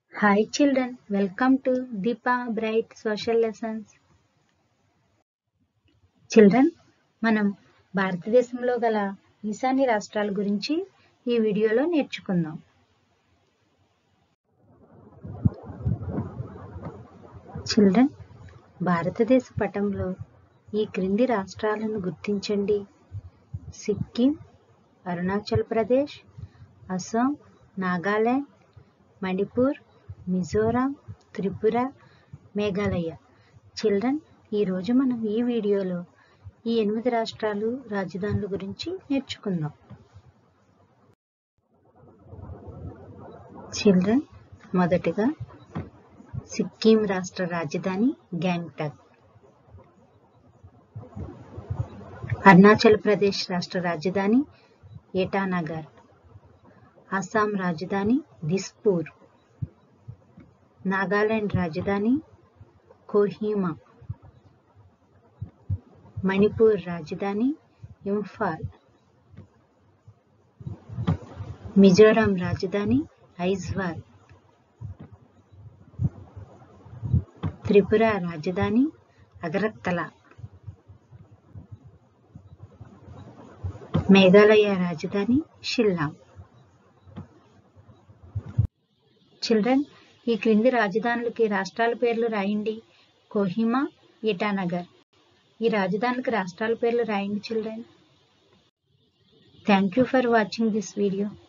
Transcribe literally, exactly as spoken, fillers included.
Hi children, welcome to Deepa Bright Social Lessons. Children మనం భారతదేశంలో గల ఈశాన్య రాష్ట్రాల గురించి ఈ వీడియోలో నేర్చుకుందాం. చిల్డ్రన్ భారతదేశ పటంలో ఈ క్రింది రాష్ట్రాలను గుర్తించండి. సిక్కిం, అరుణాచల్ ప్రదేశ్, అస్సాం, నాగాలాండ్, మణిపూర్, మిజోరాం, త్రిపుర, మేఘాలయ. చిల్డ్రన్ ఈరోజు మనం ఈ వీడియోలో ఈ ఎనిమిది రాష్ట్రాలు రాజధానుల గురించి నేర్చుకుందాం. చిల్డ్రన్ మొదటిగా సిక్కిం రాష్ట్ర రాజధాని గ్యాంగ్టాక్. అరుణాచల్ ప్రదేశ్ రాష్ట్ర రాజధాని ఇటానగర్. అస్సాం రాజధాని దిస్పూర్. నాగాలాండ్ రాజధాని కోహిమా. మణిపూర్ రాజధాని ఇంఫాల్. మిజోరాం రాజధాని ఐజ్వాల్. త్రిపుర రాజధాని అగర్తలా. మేఘాలయ రాజధాని షిల్లాంగ్. చిల్డ్రన్ ఈ క్రింది రాజధానులకి రాష్ట్రాల పేర్లు రాయండి. కోహిమా, ఇటానగర్. ఈ రాజధానులకి రాష్ట్రాల పేర్లు రాయండి children. Thank you for watching this video.